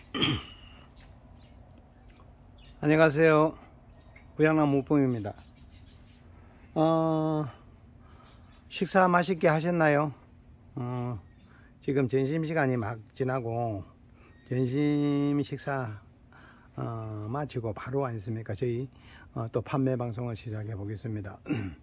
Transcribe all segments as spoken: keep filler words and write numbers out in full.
안녕하세요. 부양남 무품입니다. 어, 식사 맛있게 하셨나요? 어, 지금 점심시간이 막 지나고 점심 식사 어, 마치고 바로 아니습니까? 저희 어, 또 판매 방송을 시작해 보겠습니다.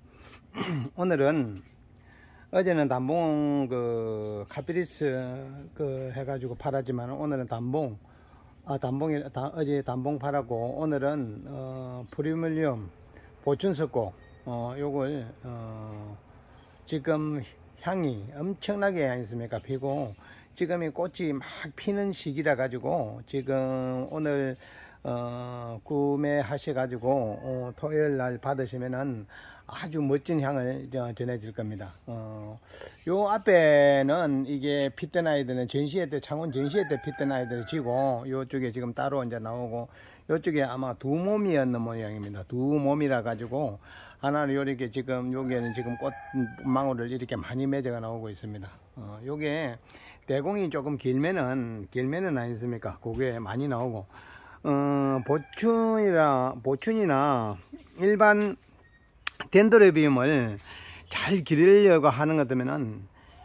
오늘은 어제는 단봉 그 카피리스 그 해가지고 팔았지만 오늘은 단봉 아 단봉이 다, 어제 단봉 팔았고 오늘은 어, 프리미엄 보춘석고 어 요걸 어, 지금 향이 엄청나게 아니습니까 피고 지금이 꽃이 막 피는 시기라 가지고 지금 오늘 어, 구매하셔 가지고 어, 토요일 날 받으시면은 아주 멋진 향을 전해질 겁니다. 어, 요 앞에는 이게 핏된 아이들은 전시회 때 창원 전시회 때 핏된 아이들이 지고 요쪽에 지금 따로 이제 나오고 요쪽에 아마 두 몸이었는 모양입니다. 두 몸이라 가지고 하나는 요렇게 지금 여기에는 지금 꽃망울을 이렇게 많이 맺어가 나오고 있습니다. 어, 요게 대공이 조금 길면은 길면은 아니습니까? 그게 많이 나오고 어, 보춘이나 보춘이나 일반 덴드로비움을 잘 기르려고 하는 것 같으면은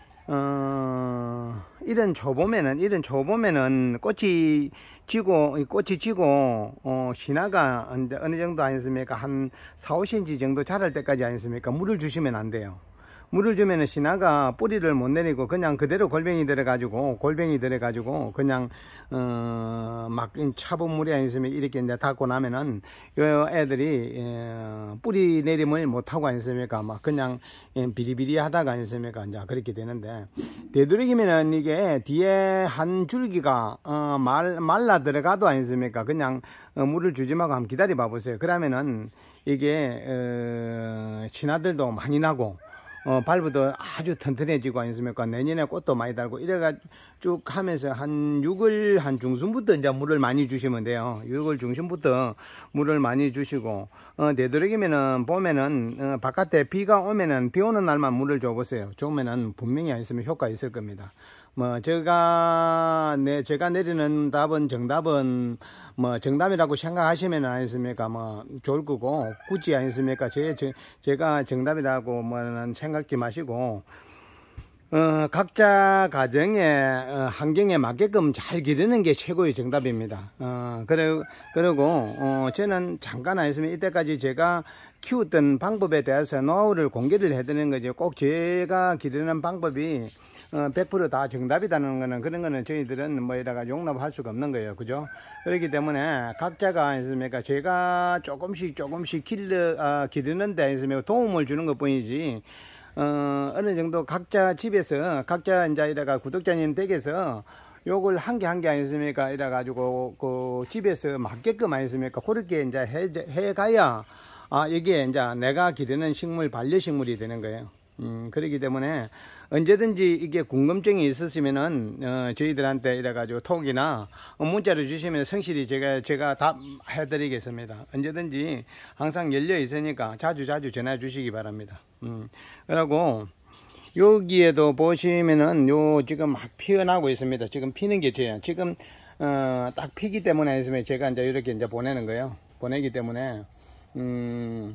어, 이런 초봄에는 이런 초봄에는 꽃이 지고 꽃이 지고 어, 신화가 어느 정도 아니습니까? 한 사, 오 센티미터 정도 자랄 때까지 아니습니까? 물을 주시면 안 돼요. 물을 주면은 신화가 뿌리를 못 내리고 그냥 그대로 골뱅이 들어 가지고 골뱅이 들어 가지고 그냥 어, 막 차분 물이 아니으면 이렇게 이제 닿고 나면은 요 애들이 에, 뿌리 내림을 못 하고 아니습니까? 막 그냥 비리비리 하다가 아니습니까? 이제 그렇게 되는데 되도록이면은 이게 뒤에 한 줄기가 어, 말, 말라 들어가도 아니습니까? 그냥 어, 물을 주지 말고 한번 기다려 봐 보세요. 그러면은 이게 어, 신화들도 많이 나고 어, 발부도 아주 튼튼해지고 아니습니까? 내년에 꽃도 많이 달고 이래가 쭉 하면서 한 육 월 한 중순부터 이제 물을 많이 주시면 돼요. 육 월 중순부터 물을 많이 주시고, 어, 되도록이면은 보면은, 어, 바깥에 비가 오면은 비 오는 날만 물을 줘보세요. 좋으면은 분명히 아니으면 효과 있을 겁니다. 뭐, 제가, 네, 제가 내리는 답은 정답은 뭐 정답이라고 생각하시면 아니습니까? 뭐 좋을 거고 굳이 아니습니까? 제, 제, 제가 정답이라고 뭐는 생각지 마시고 어, 각자 가정의 어, 환경에 맞게끔 잘 기르는 게 최고의 정답입니다. 어, 그래, 그리고 어, 저는 잠깐 아니으면 이때까지 제가 키웠던 방법에 대해서 노하우를 공개를 해드리는 거죠. 꼭 제가 기르는 방법이 어, 백 퍼센트 다 정답이라는 거는 그런 거는 저희들은 뭐 이래가 용납할 수가 없는 거예요. 그죠? 그렇기 때문에 각자가 아니습니까? 제가 조금씩 조금씩 길러, 아, 기르는데 아니습니까? 도움을 주는 것 뿐이지, 어, 어느 정도 각자 집에서, 각자 이제 이래가 구독자님 댁에서 요걸 한 개 한 개 아니습니까? 이래가지고, 그 집에서 맞게끔 아니습니까? 그렇게 이제 해, 해가야, 아, 이게 이제 내가 기르는 식물, 반려식물이 되는 거예요. 음, 그렇기 때문에 언제든지 이게 궁금증이 있으시면은 어, 저희들한테 이래가지고 톡이나 문자를 주시면 성실히 제가 제가 답해 드리겠습니다. 언제든지 항상 열려 있으니까 자주 자주 전화 주시기 바랍니다. 음, 그리고 여기에도 보시면은 요 지금 막 피어나고 있습니다. 지금 피는 게 저예요. 지금 어, 딱 피기 때문에 있으면 제가 이제 이렇게 이제 보내는 거예요. 보내기 때문에 음.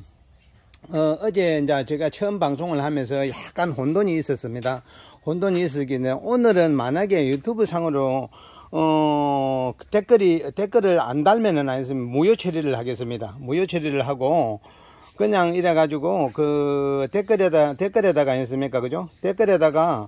어, 어제 이제 제가 처음 방송을 하면서 약간 혼돈이 있었습니다. 혼돈이 있었기 때문에 오늘은 만약에 유튜브 상으로 어, 댓글이 댓글을 안 달면은 아니면 무료 처리를 하겠습니다. 무료 처리를 하고 그냥 이래 가지고 그 댓글에다 댓글에다가 아니습니까? 그죠? 댓글에다가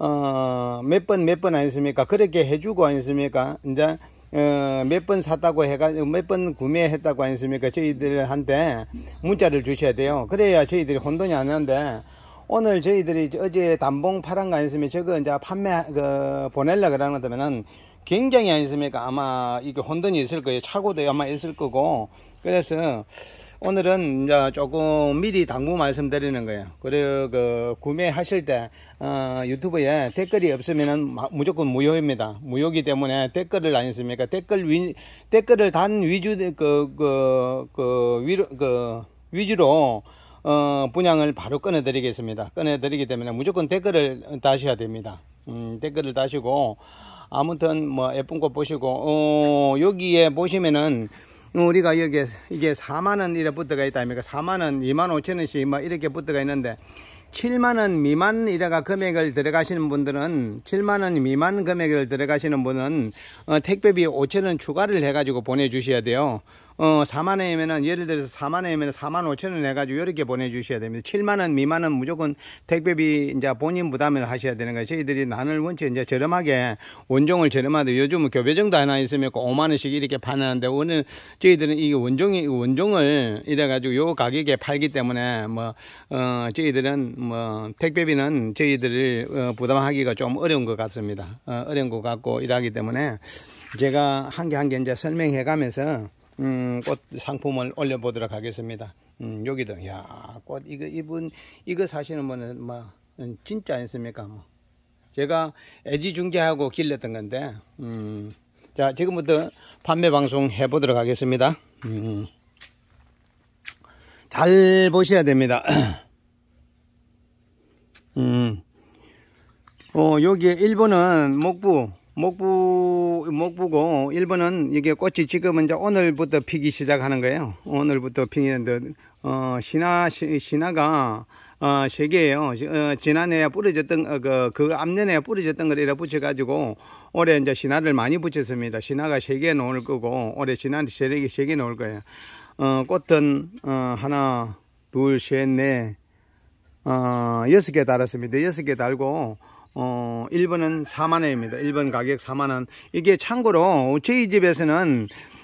어, 몇 번 몇 번 아니습니까? 그렇게 해주고 아니습니까? 이제 어, 몇 번 샀다고 해가지고 몇 번 구매했다고 아니습니까? 저희들한테 문자를 주셔야 돼요. 그래야 저희들이 혼돈이 안 나는데 오늘 저희들이 어제 단봉 팔은 거 아니습니까? 저거 이제 판매 그 보내려고 그러는 거면은 굉장히 아니습니까? 아마 이게 혼돈이 있을 거예요. 차고도 아마 있을 거고. 그래서 오늘은 이제 조금 미리 당부 말씀드리는 거예요. 그리고 그 구매하실 때 어, 유튜브에 댓글이 없으면은 무조건 무료입니다. 무료이기 때문에 댓글을 아니습니까? 댓글 위 댓글을 단 위주 그 그 그 위로 그 위주로 어, 분양을 바로 꺼내 드리겠습니다. 꺼내 드리기 때문에 무조건 댓글을 다셔야 됩니다. 음, 댓글을 다시고 아무튼 뭐 예쁜 꽃 보시고, 어, 여기에 보시면은 우리가 여기에 이게 사만 원 이래 붙어가 있다 아닙니까? 사만 원, 이만 오천 원씩 뭐 이렇게 붙어가 있는데, 칠만 원 미만 이래가 금액을 들어가시는 분들은, 칠만 원 미만 금액을 들어가시는 분은 어, 택배비 오천 원 추가를 해가지고 보내주셔야 돼요. 어, 사만 원이면은, 예를 들어서 사만 원이면 사만 오천 원 해가지고 이렇게 보내주셔야 됩니다. 칠만 원 미만은 무조건 택배비 이제 본인 부담을 하셔야 되는 거예요. 저희들이 나눌 원체 이제 저렴하게, 원종을 저렴하게, 요즘은 교배정도 하나 있으면 오만 원씩 이렇게 파는데, 오늘 저희들은 이 원종이, 원종을 이래가지고 요 가격에 팔기 때문에, 뭐, 어, 저희들은 뭐, 택배비는 저희들을 어, 부담하기가 좀 어려운 것 같습니다. 어, 어려운 것 같고 이러기 때문에 제가 한 개 한 개 이제 설명해 가면서 음, 꽃 상품을 올려보도록 하겠습니다. 음, 여기도, 야, 꽃, 이거, 이분, 이거 사시는 분은, 뭐, 진짜 아니습니까? 뭐. 제가 애지중지하고 길렀던 건데, 음, 자, 지금부터 판매 방송 해보도록 하겠습니다. 음, 잘 보셔야 됩니다. 음, 어, 여기 일 번은 목부, 목부, 목부고, 일 번은 이게 꽃이 지금은 이제 오늘부터 피기 시작하는 거예요. 오늘부터 피는데, 어, 신화, 시, 신화가, 어, 세 개예요. 어, 지난해에 뿌려졌던, 어, 그, 그 앞년에 뿌려졌던 걸 이렇게 붙여가지고, 올해 이제 신화를 많이 붙였습니다. 신화가 세 개 놓을 거고, 올해 신화 세 개, 세 개 놓을 거예요. 어, 꽃은, 어, 하나, 둘, 셋, 넷, 어, 여섯 개 달았습니다. 여섯 개 달고, 어, 일 번은 사만 원입니다. 일 번 가격 사만 원. 이게 참고로 저희 집에서는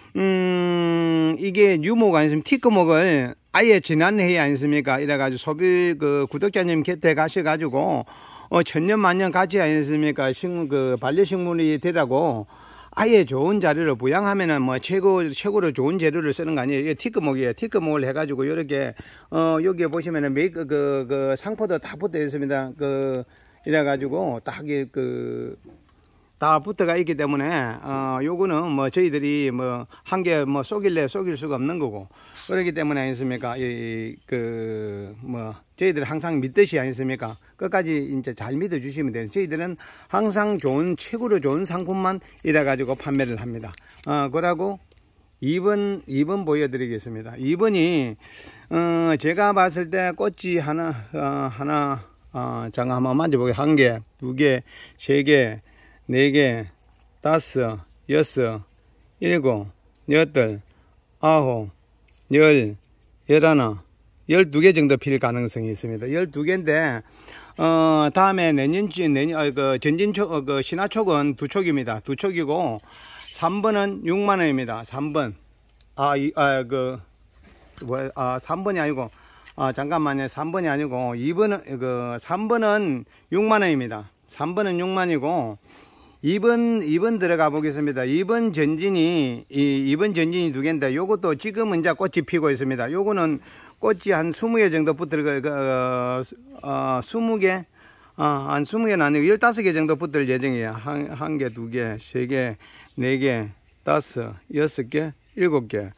음, 이게 유목 아니면 티크목을 아예 지난해에 아니습니까? 이래가지고 소비 그 구독자님 곁에 가셔가지고 어, 천년 만년 가치 아니습니까? 식물 그 반려식물이 되라고 아예 좋은 자료를 부양하면은 뭐 최고 최고로 좋은 재료를 쓰는 거 아니에요. 이게 티크목이에요. 티크목을 해가지고 이렇게 어, 여기에 보시면은 메이크 그, 그 상포도 다 붙어 있습니다. 그 이래가지고 딱 그 다 붙어가 있기 때문에 어 요거는 뭐 저희들이 뭐 한 개 뭐 쏘길래 쏘길 수가 없는 거고, 그렇기 때문에 아니습니까? 이 그 뭐 저희들 항상 믿듯이 아니습니까? 끝까지 이제 잘 믿어 주시면 돼요. 저희들은 항상 좋은, 최고로 좋은 상품만 이래가지고 판매를 합니다. 어 그러고 이 번 이 번 보여드리겠습니다. 이 번이 어 제가 봤을 때 꽃이 하나 어 하나 어, 잠깐 한번 만져보게. 한 개, 두 개, 세 개, 네 개, 다섯, 여섯, 일곱, 여덟, 아홉, 열, 열하나, 열두 개 정도 필 가능성이 있습니다. 열두 개인데, 어, 다음에 내년쯤, 내년, 어, 그, 전진촉, 어, 그, 신화촉은 두 촉입니다. 두 촉이고, 삼 번은 육만 원입니다. 삼 번. 아, 이, 아, 그, 뭐, 아, 삼 번이 아니고, 아, 잠깐만요. 삼 번이 아니고, 이 번은, 그, 삼 번은 육만 원입니다. 삼 번은 육만이고, 이 번, 이 번 들어가 보겠습니다. 이 번 전진이, 이, 이 번 전진이 두 개인데, 요것도 지금은 이제 꽃이 피고 있습니다. 요거는 꽃이 한 이십 개 정도 붙을, 그, 어, 어, 이십 개, 어, 한 이십 개는 아니고, 열다섯 개 정도 붙을 예정이에요. 한, 한 개, 두 개, 세 개, 네 개, 다섯, 여섯 개, 일곱 개,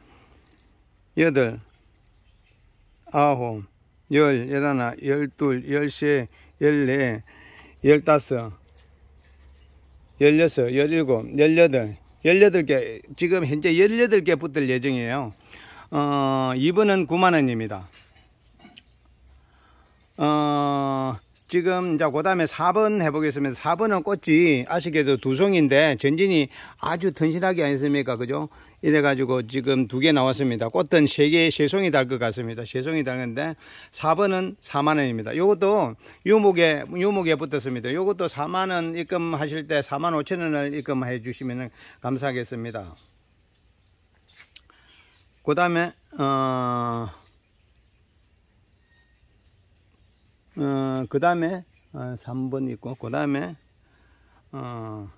여덟, 아홉, 열, 열하나, 열둘, 열세, 열네, 열다섯, 열여섯, 열일곱, 열여덟, 열여덟 개, 지금 현재 열여덟 개 붙을 예정이에요. 어, 이 번은 구만 원입니다. 어, 지금 이제 그 다음에 사 번 해보겠습니다. 사 번은 꽃이 아쉽게도 두 송인데 전진이 아주 튼실하게 아니습니까? 그죠? 이래가지고 지금 두 개 나왔습니다. 꽃은 세 개, 세 송이 달 것 같습니다. 세 송이 달건데 사 번은 사만 원입니다. 요것도 유목에, 유목에 붙었습니다. 요것도 사만 원 입금하실 때 사만 오천 원을 입금해 주시면 감사하겠습니다. 그 다음에, 어, 어, 그 다음에, 어, 삼 번 있고, 그 다음에, 어,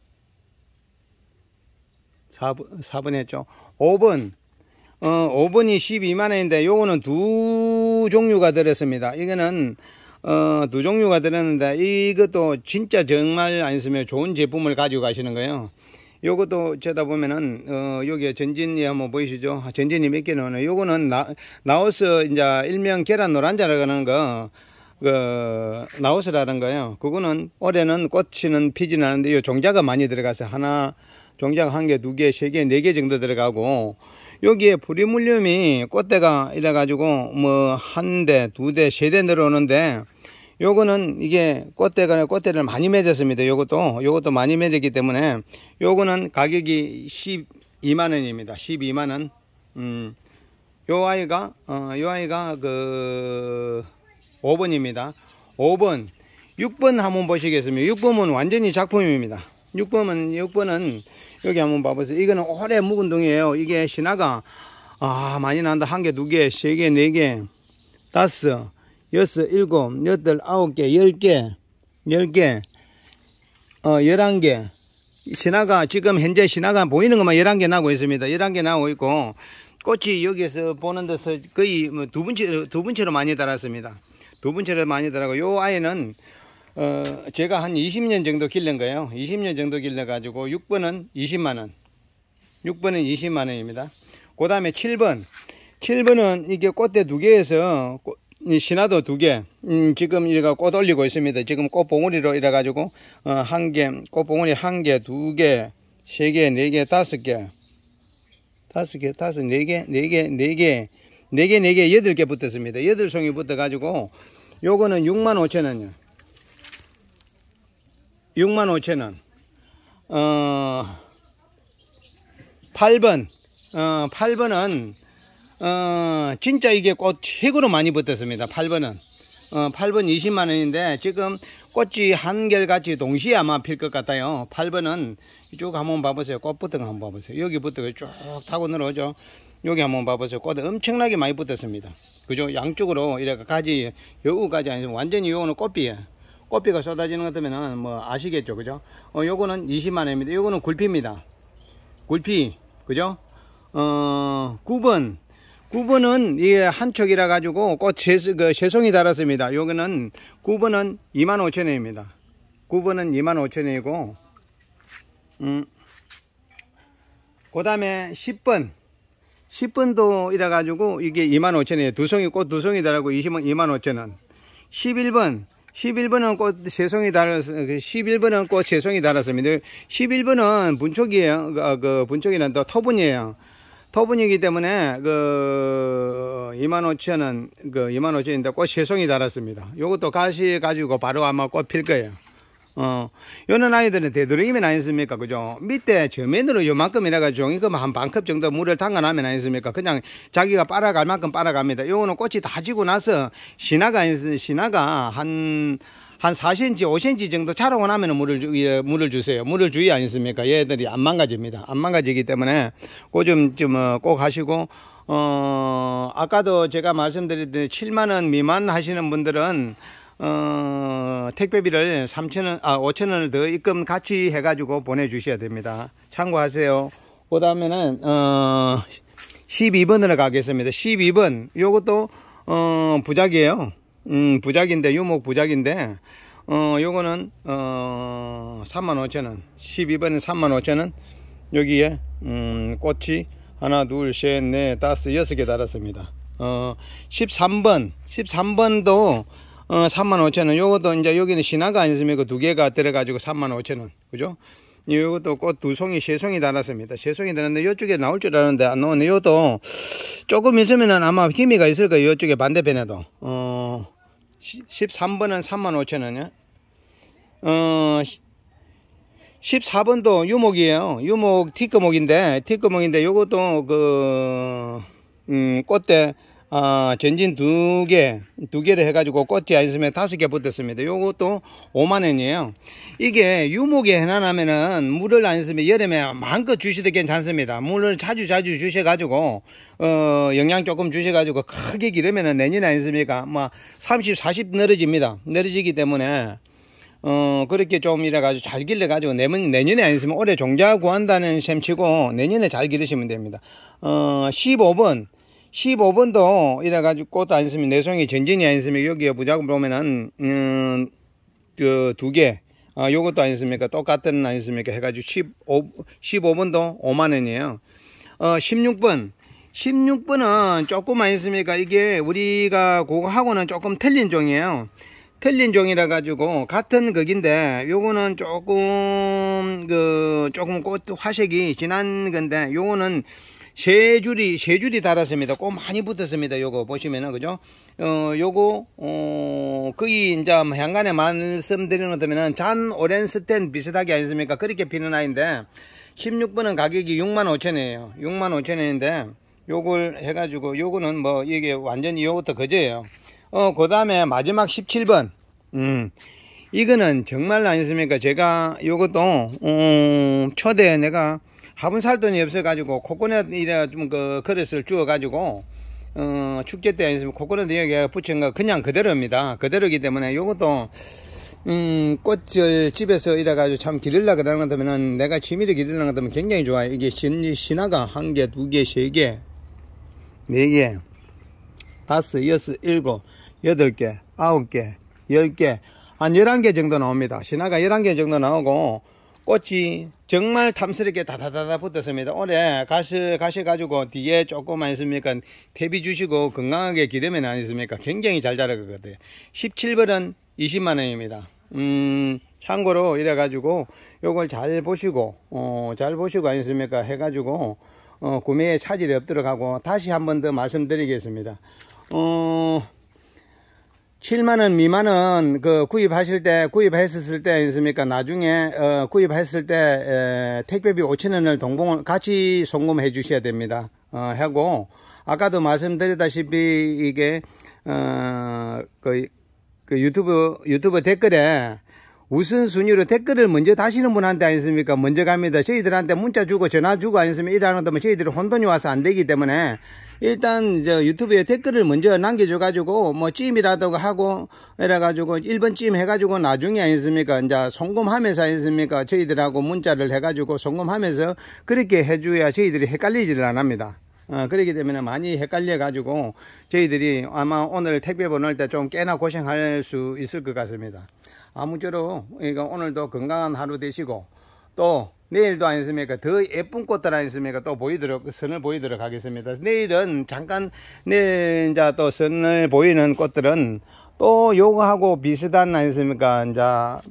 사 번, 사 번 했죠. 오 번, 어, 오 번이 십이만 원인데, 요거는 두 종류가 들었습니다. 이거는, 어, 두 종류가 들었는데, 이것도 진짜 정말 아니으면 좋은 제품을 가지고 가시는 거예요. 요것도 쳐다보면은, 어, 여기에 전진이 한번 보이시죠? 전진이 몇 개 나오네. 요거는 나, 나오스, 이제, 일명 계란 노란자라고 하는 거, 그 나우스라는 거예요. 그거는 올해는 꽃이는 피지는 않는데 요 종자가 많이 들어가서 하나 종자가 한 개, 두 개, 세 개, 네 개 정도 들어가고 여기에 프리물륨이 꽃대가 이래 가지고 뭐 한 대, 두 대, 세 대 들어오는데 요거는 이게 꽃대가 꽃대를 많이 맺었습니다. 요것도 요것도 많이 맺었기 때문에 요거는 가격이 십이만 원입니다. 십이만 원. 음. 요 아이가 어, 요 아이가 그 오 번입니다. 오 번, 육 번 한번 보시겠습니다. 육 번은 완전히 작품입니다. 육 번은 육 번은 여기 한번 봐보세요. 이거는 오래 묵은 동이에요. 이게 신화가 아 많이 난다. 한 개, 두 개, 세 개, 네 개, 다섯, 여섯, 일곱, 여덟, 아홉 개, 열 개, 열 개, 어 열한 개. 신화가 지금 현재 신화가 보이는 것만 열한 개 나고 있습니다. 열한 개 나오고 있고 꽃이 여기에서 보는 데서 거의 뭐 두 분째 두 분째로 많이 달았습니다. 두 번째로 많이 들어가고 요 아이는 어 제가 한 이십 년 정도 길른 거예요. 이십 년 정도 길러 가지고 육 번은 이십만 원, 육 번은 이십만 원입니다. 그 다음에 칠 번, 칠 번은 이게 꽃대 두 개에서 꽃, 신화도 두 개, 음, 지금 이래가 꽃 올리고 있습니다. 지금 꽃 봉우리로 이래 가지고 어, 한 개, 꽃 봉우리 한 개, 두 개, 세 개, 네 개, 다섯 개, 다섯 개, 다섯, 네 개, 네 개, 네 개. 네 개, 네 개, 여덟 개 붙었습니다. 여덟 송이 붙어가지고, 요거는 육만 오천 원이요. 육만 오천 원. 어, 팔 번. 어, 팔 번은, 어, 진짜 이게 꽃 핵으로 많이 붙었습니다. 팔 번은. 어, 팔 번 이십만 원인데, 지금 꽃이 한결같이 동시에 아마 필 것 같아요. 팔 번은 쭉 한번 봐보세요. 꽃 붙은 거 한번 봐보세요. 여기 붙은 거 쭉 타고 내려오죠. 여기 한번 봐보세요. 꽃이 엄청나게 많이 붙었습니다. 그죠? 양쪽으로 이렇게 가지, 여우까지 아니면 완전히 요거는 꽃비에 꽃비가 쏟아지는 것 같으면은 뭐 아시겠죠? 그죠? 어, 요거는 이십만 원입니다. 요거는 굴피입니다. 굴피. 그죠? 어, 구 번. 구 번은 이게 한 촉이라 가지고 꽃 세, 그 세송이 달았습니다. 요거는 구 번은 이만 오천 원입니다. 구 번은 이만 오천 원이고, 음, 그 다음에 십 번. 십 번도 이래 가지고 이게 이만 오천 원이에요. 두 송이 꽃 두 송이 달고 이만 오천 원. 십일 번. 십일 번은 꽃 세 송이 달았, 십일 번은 꽃 세 송이 달았습니다. 십일 번은 분촉이에요. 그, 그 분촉이는 또 토분이에요. 토분이기 때문에 그 이만 오천 원, 그 이만 오천 원인데 꽃 세 송이 달았습니다. 요것도 가시 가지고 바로 아마 꽃 필 거예요. 어, 요런 아이들은 되도록이면 아니습니까? 그죠? 밑에 저면으로 요만큼 이래가지고 종이컵 한 반컵 정도 물을 담가나면 아니습니까? 그냥 자기가 빨아갈 만큼 빨아갑니다. 요거는 꽃이 다 지고 나서 신화가, 신화가 한, 한 사 센티미터, 오 센티미터 정도 자라고 나면 물을, 주, 물을 주세요. 물을 주의 아니습니까? 얘들이 안 망가집니다. 안 망가지기 때문에 그 좀, 좀, 꼭 하시고, 어, 아까도 제가 말씀드렸듯이 칠만 원 미만 하시는 분들은 어, 택배비를 삼천 원, 아, 오천 원을 더 입금 같이 해가지고 보내주셔야 됩니다. 참고하세요. 그 다음에는, 어, 십이 번으로 가겠습니다. 십이 번. 요것도, 어, 부작이에요. 음, 부작인데, 유목 부작인데, 어, 요거는, 어, 삼만 오천 원. 십이 번은 삼만 오천 원. 여기에, 음, 꽃이 하나, 둘, 셋, 넷, 다섯, 여섯 개 달았습니다. 어, 십삼 번. 십삼 번도, 어, 삼만 오천 원. 요것도 이제 여기는 신화가 아니었습니까? 두 개가 들어가지고 삼만 오천 원. 그죠? 요것도 꽃 두 송이, 세 송이 달았습니다. 세 송이 달았는데 요쪽에 나올 줄 알았는데 안 나오네. 요것도 조금 있으면은 아마 기미가 있을 거예요. 요쪽에 반대편에도. 어, 십삼 번은 삼만 오천 원이요. 어, 십사 번도 유목이에요. 유목 티크목인데, 티크목인데 요것도 그, 음, 꽃대, 아, 전진 두 개, 두 개를 해가지고 꽃이 아니으면 다섯 개 붙었습니다. 요것도 오만 원이에요. 이게 유목에 해놔나면은 물을 안 쓰면 여름에 마음껏 주셔도 괜찮습니다. 물을 자주 자주 주셔가지고, 어, 영양 조금 주셔가지고 크게 기르면은 내년에 아니습니까? 뭐, 삼십, 사십 늘어집니다. 늘어지기 때문에, 어, 그렇게 좀 이래가지고 잘 길러가지고 내년, 내년에 아니으면 올해 종자 구한다는 셈 치고 내년에 잘 기르시면 됩니다. 어, 십오 번. 십오 번도 이래가지고 꽃도 안 쓰면 내송이 전진이 안 쓰면 여기에 부작을 보면은, 음, 그 두 개, 아, 요것도 아니습니까? 똑같은 아니습니까? 해가지고 십오, 십오 번도 오만 원이에요. 어, 십육 번. 십육 번은 조금만 있으니까 이게 우리가 그거하고는 조금 틀린 종이에요. 틀린 종이라 가지고 같은 극인데 요거는 조금 그 조금 꽃 화색이 진한 건데 요거는 세 줄이 세 줄이 달았습니다. 꽃 많이 붙었습니다. 요거 보시면은 그죠? 어 요거 어 거의 이제 향간에 말씀드리는 것 같으면은 잔 오렌스텐 비슷하게 아니습니까? 그렇게 피는 아이인데 십육 번은 가격이 육만 오천 원이에요. 육만 오천 원인데 요걸 해가지고 요거는 뭐 이게 완전히 요것도 거저예요. 어 그 다음에 마지막 십칠 번 음 이거는 정말 아니습니까? 제가 요것도 음 초대 내가 화분 살 돈이 없어 가지고 코코넛 이래 좀 그 그릇을 주어 가지고 어 축제 때 아니으면 코코넛 여기에 붙인 거 그냥 그대로입니다. 그대로이기 때문에 요것도 음 꽃을 집에서 이래 가지고 참 기르려 그러는 것 같으면은 내가 취미를 기르는 것 같으면 굉장히 좋아요. 이게 신, 신화가 한 개, 두 개, 세 개, 네 개, 다섯, 여섯, 일곱, 여덟 개, 아홉 개, 열 개, 한 열한 개 정도 나옵니다. 신화가 열한 개 정도 나오고 꽃이 정말 탐스럽게 다다다다 붙었습니다. 올해 가시, 가셔가지고 뒤에 조금만 있습니까? 퇴비 주시고 건강하게 기르면 아니습니까? 굉장히 잘 자랄 것 같아요. 십칠 번은 이십만 원입니다. 음, 참고로 이래가지고 요걸 잘 보시고, 어, 잘 보시고 아니습니까? 해가지고, 어, 구매에 차질이 없도록 하고 다시 한 번 더 말씀드리겠습니다. 어, 칠만 원 미만은 그 구입하실 때 구입했었을 때 있습니까? 나중에 어, 구입했을 때 에, 택배비 오천 원을 동봉 같이 송금해 주셔야 됩니다. 어, 하고 아까도 말씀드렸다시피 이게 어, 그, 그 유튜브 유튜브 댓글에 우선순위로 댓글을 먼저 다시는 분한테 아니습니까? 먼저 갑니다. 저희들한테 문자 주고 전화 주고 아니으면 일하는 데면 저희들이 혼돈이 와서 안 되기 때문에 일단 저 유튜브에 댓글을 먼저 남겨줘 가지고 뭐 찜이라도 하고 이래 가지고 일 번 찜 해가지고 나중에 아니습니까? 이제 송금하면서 아니습니까? 저희들하고 문자를 해가지고 송금하면서 그렇게 해줘야 저희들이 헷갈리지를 안 합니다. 어, 그렇기 때문에 많이 헷갈려 가지고 저희들이 아마 오늘 택배 보낼 때 좀 꽤나 고생할 수 있을 것 같습니다. 아무쪼록 이거 오늘도 건강한 하루 되시고 또 내일도 아니습니까? 더 예쁜 꽃들 아니습니까? 또 보이도록 선을 보이도록 하겠습니다. 내일은 잠깐 내일 이제 또 선을 보이는 꽃들은 또 요거하고 비슷한 아니습니까? 이제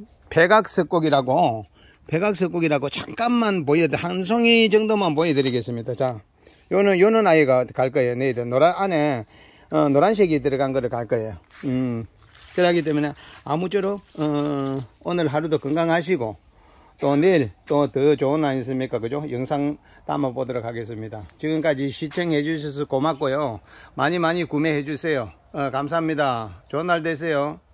백악석곡이라고 백악석곡이라고 잠깐만 보여 한 송이 정도만 보여드리겠습니다. 자, 요는 요는 아이가 갈 거예요. 내일은 노란 안에 어, 노란색이 들어간 거를 갈 거예요. 음. 그렇기 때문에 아무쪼록 어, 오늘 하루도 건강하시고 또 내일 또 더 좋은 아니습니까? 그죠? 영상 담아 보도록 하겠습니다. 지금까지 시청해 주셔서 고맙고요. 많이 많이 구매해 주세요. 어, 감사합니다. 좋은 날 되세요.